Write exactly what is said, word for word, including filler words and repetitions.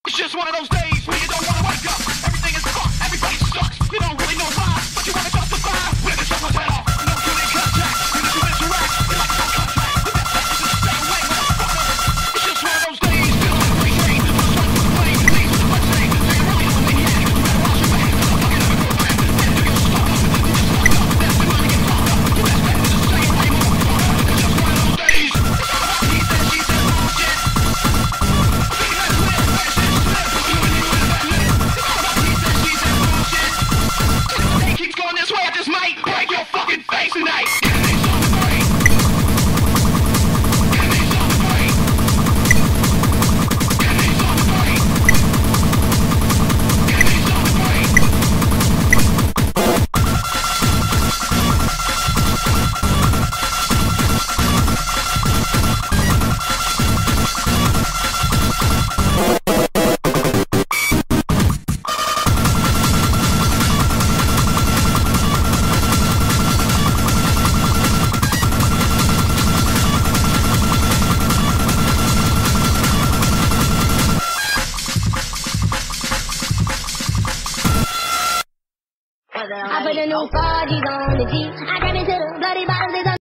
It's just one of those days where you don't want to wake up. Everything is fucked, everybody sucks. You don't really know why, but you want to justify. With the someone's head off, no human contact. When you interact, you're like no contract. The best practice is to stay away, motherfucker. It's just one of those days, feel like free game. The first one was playing, please, let's say, say you're really a maniac. You better wash your hands, motherfucker, never go back. Then do your stuff, you just fucked up. That's when money gets fucked up. The best practice is to stay away, motherfucker. It's just one of those days. He said, she said, bullshit. Keeps going this way, I just might break your fucking face tonight. Enemies on the brain. Enemies on the brain. Enemies on the brain. Enemies on the brain. I put the new Forgies on the G. I grab into the bloody bottoms.